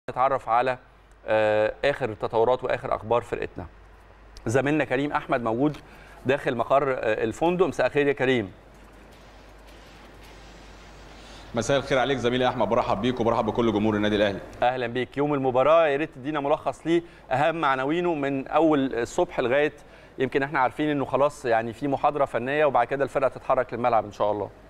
نتعرف على اخر التطورات واخر اخبار فرقتنا. زميلنا كريم احمد موجود داخل مقر الفندق. مساء الخير يا كريم. مساء الخير عليك زميلي احمد، برحب بيك وبرحب بكل جمهور النادي الاهلي. اهلا بيك. يوم المباراه يا ريت تدينا ملخص ليه، اهم عناوينه من اول الصبح لغايه يمكن احنا عارفين انه خلاص يعني في محاضره فنيه وبعد كده الفرقه تتحرك للملعب ان شاء الله.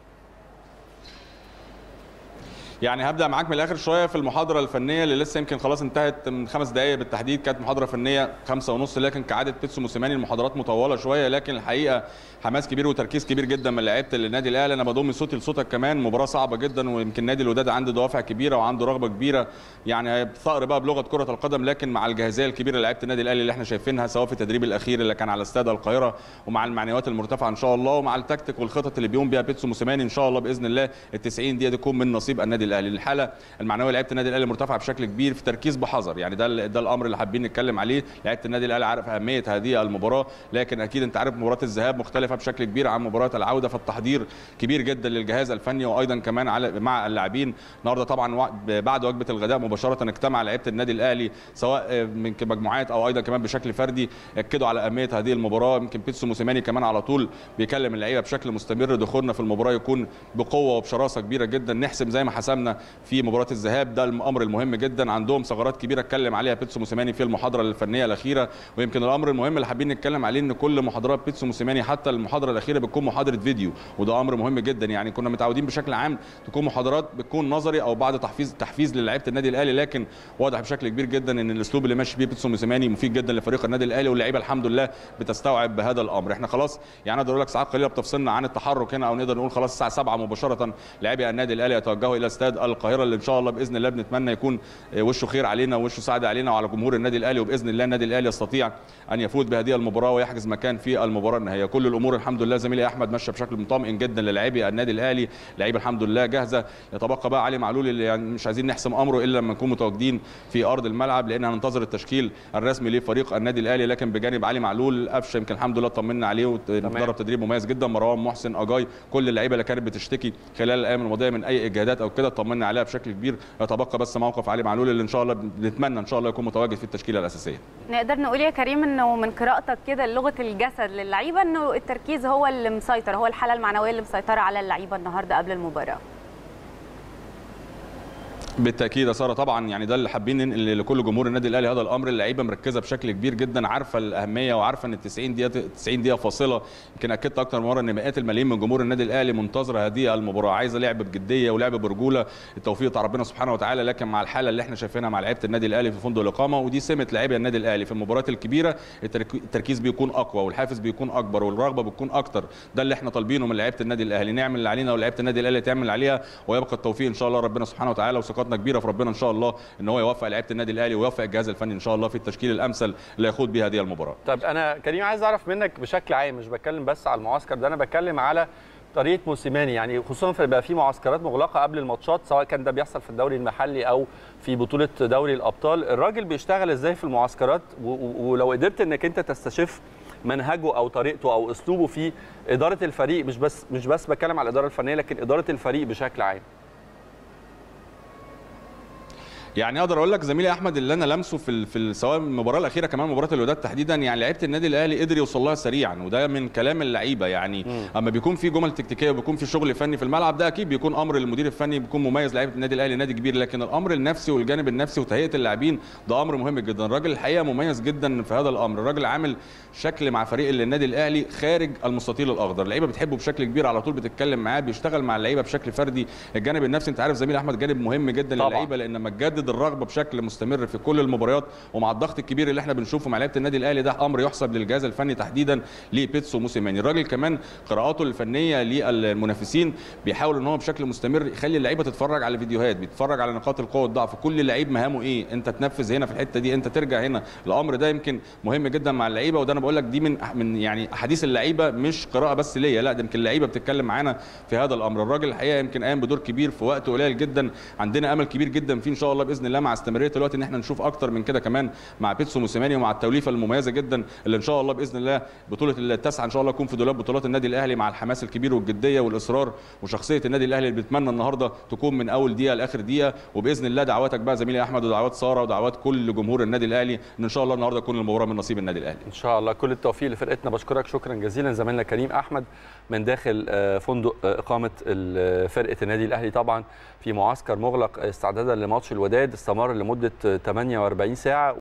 يعني هبدا معاك من الاخر شويه في المحاضره الفنيه اللي لسه يمكن خلاص انتهت من 5 دقائق بالتحديد. كانت محاضره فنيه 5:30، لكن كعاده بيتسو موسيماني المحاضرات مطوله شويه، لكن الحقيقه حماس كبير وتركيز كبير جدا من لعيبه النادي الاهلي. انا بضم صوتي لصوتك كمان، مباراه صعبه جدا، ويمكن نادي الوداد عنده دوافع كبيره وعنده رغبه كبيره، يعني ثأر بقى بلغه كره القدم، لكن مع الجاهزيه الكبيره لعيبه النادي الاهلي اللي احنا شايفينها سواء في التدريب الاخير اللي كان على استاد القاهره ومع المعنويات المرتفعه ان شاء الله، ومع التكتيك والخطط اللي بيقوم بها بيتسو موسيماني ان شاء الله باذن الله ال90 دقيقه تكون من نصيب النادي الاهلي. الحاله المعنويه لعيبه النادي الاهلي مرتفعه بشكل كبير، في تركيز بحذر، يعني ده الامر اللي حابين نتكلم عليه. لعيبه النادي الاهلي عارف اهميه هذه المباراه، لكن اكيد انت عارف مباراه الذهاب مختلفه بشكل كبير عن مباراه العوده، فالتحضير كبير جدا للجهاز الفني وايضا كمان مع اللاعبين. النهارده طبعا بعد وجبه الغداء مباشره اجتمع لعيبه النادي الاهلي سواء من مجموعات او ايضا كمان بشكل فردي، اكدوا على اهميه هذه المباراه. يمكن بيتسو موسيماني كمان على طول بيكلم اللعيبه بشكل مستمر، دخولنا في المباراه يكون بقوه وبشراسه كبيره جدا، نحسم زي ما حسمنا في مباراه الذهاب، ده الامر المهم جدا. عندهم ثغرات كبيره اتكلم عليها بيتسو موسيماني في المحاضره الفنيه الاخيره، ويمكن الامر المهم اللي حابين نتكلم عليه ان كل محاضرات بيتسو موسيماني حتى المحاضره الاخيره بتكون محاضره فيديو، وده امر مهم جدا. يعني كنا متعودين بشكل عام تكون محاضرات بتكون نظري او بعد تحفيز للاعيبه النادي الاهلي، لكن واضح بشكل كبير جدا ان الاسلوب اللي ماشي بيه بيتسو موسيماني مفيد جدا لفريق النادي الاهلي، واللعيبه الحمد لله بتستوعب بهذا الامر. احنا خلاص يعني اقدر اقول لك ساعات قليله بتفصلنا عن التحرك هنا، او نقدر نقول خلاص الساعه 7 مباشره لاعبي النادي الاهلي يتوجهوا الى استاد القاهره، اللي ان شاء الله باذن الله بنتمنى يكون وشه خير علينا ووشه سعد علينا وعلى جمهور النادي الاهلي، وباذن الله النادي الاهلي يستطيع ان يفوز بهذه المباراه ويحجز مكان في المباراه النهائيه. كل الامور الحمد لله زميلي احمد ماشيه بشكل مطمئن جدا للاعبي النادي الاهلي، لعيبه الحمد لله جاهزه. يتبقى بقى علي معلول اللي يعني مش عايزين نحسم امره الا لما نكون متواجدين في ارض الملعب، لان هننتظر التشكيل الرسمي لفريق النادي الاهلي. لكن بجانب علي معلول قفشه يمكن الحمد لله طمنا عليه وتدرب تدريب مميز جدا، مروان محسن اجاي، كل اللعيبه اللي كانت بتشتكي خلال الايام الماضيه من اي اجهادات او كده طمنا عليها بشكل كبير. يتبقى بس موقف علي معلول اللي ان شاء الله نتمنى ان شاء الله يكون متواجد في التشكيله الاساسيه. نقدر نقول يا كريم انه من قراءتك كده لغه الجسد للعيبه انه التركيز هو اللي مسيطر، هو الحاله المعنويه اللي مسيطره على اللعيبه النهارده قبل المباراه. بالتاكيد يا ساره، طبعا يعني ده اللي حابين ننقل لكل جمهور النادي الاهلي هذا الامر. اللعيبه مركزه بشكل كبير جدا، عارفه الاهميه وعارفه ان 90 دقيقه فاصله. يمكن اكدت اكثر من مره ان مئات الملايين من جمهور النادي الاهلي منتظره هذه المباراه، عايزه لعب بجديه ولعب برجوله، التوفيق بتاع ربنا سبحانه وتعالى. لكن مع الحاله اللي احنا شايفينها مع لعيبه النادي الاهلي في فندق الاقامه، ودي سمه لاعبي النادي الاهلي في المباريات الكبيره، التركيز بيكون اقوى والحافز بيكون اكبر والرغبه بتكون اكتر. ده اللي احنا طالبينه من لعيبه النادي الاهلي، نعمل اللي علينا ولعيبه النادي الاهلي تعمل اللي عليها، ويبقى التوفيق ان شاء الله ربنا سبحانه وتعالى، وثقتنا كبيره في ربنا ان شاء الله ان هو يوفق لعيبه النادي الاهلي ويوفق الجهاز الفني ان شاء الله في التشكيل الامثل اللي يخوض به هذه المباراه. طب انا كريم عايز اعرف منك بشكل عام، مش بتكلم بس على المعسكر ده، انا بتكلم على طريقه موسيماني، يعني خصوصا بقى في معسكرات مغلقه قبل الماتشات، سواء كان ده بيحصل في الدوري المحلي او في بطوله دوري الابطال. الراجل بيشتغل ازاي في المعسكرات؟ ولو قدرت انك انت تستشف منهجه او طريقته او اسلوبه في اداره الفريق، مش بس بتكلم على الاداره الفنيه لكن اداره الفريق بشكل عام. يعني اقدر اقول لك زميلي احمد اللي انا لمسه في سواء المباراه الاخيره كمان مباراه الوداد تحديدا، يعني لعيبه النادي الاهلي قدر يوصل لها سريعا، وده من كلام اللعيبه. يعني اما بيكون في جمل تكتيكيه وبيكون في شغل فني في الملعب، ده اكيد بيكون امر المدير الفني بيكون مميز. لعيبه النادي الاهلي نادي كبير، لكن الامر النفسي والجانب النفسي وتهيئه اللاعبين ده امر مهم جدا. الراجل الحقيقه مميز جدا في هذا الامر، الراجل عامل شكل مع فريق النادي الاهلي خارج المستطيل الاخضر، اللعيبه بتحبه بشكل كبير، على طول بتتكلم معاه، بيشتغل مع اللعيبه بشكل فردي. الجانب النفسي انت عارف زميلي احمد جانب مهم جدا للعيبه، لان لما تجدد الرغبه بشكل مستمر في كل المباريات ومع الضغط الكبير اللي احنا بنشوفه مع لعيبه النادي الاهلي، ده امر يحسب للجهاز الفني تحديدا لبيتسو موسيماني. الراجل كمان قراءاته الفنيه للمنافسين بيحاول ان هو بشكل مستمر يخلي اللعيبه تتفرج على فيديوهات، بيتفرج على نقاط القوه والضعف، كل لعيب مهامه ايه، انت تنفذ هنا في الحته دي، انت ترجع هنا. الامر ده يمكن مهم جدا مع اللعيبه، وده انا بقول لك دي من يعني احاديث اللعيبه، مش قراءه بس ليا، لا ده يمكن اللعيبه بتتكلم معانا في هذا الامر. الراجل الحقيقه يمكن قام بدور كبير في وقت قليل جدا، عندنا امل كبير جدا فيه ان شاء الله باذن الله مع استمراريه الوقت ان احنا نشوف اكتر من كده كمان مع بيتسو موسيماني ومع التوليفه المميزه جدا اللي ان شاء الله باذن الله بطوله التاسعه ان شاء الله تكون في دولاب بطولات النادي الاهلي مع الحماس الكبير والجديه والاصرار وشخصيه النادي الاهلي اللي بنتمنى النهارده تكون من اول دقيقه لاخر دقيقه. وباذن الله دعواتك بقى زميلي احمد ودعوات ساره ودعوات كل جمهور النادي الاهلي ان شاء الله النهارده تكون المباراه من نصيب النادي الاهلي ان شاء الله. كل التوفيق لفرقتنا. بشكرك شكرا جزيلا زميلنا كريم احمد من داخل فندق اقامه فرقه النادي الاهلي، طبعا في معسكر مغلق استعدادا لماتش الوداد استمر لمده 48 ساعه.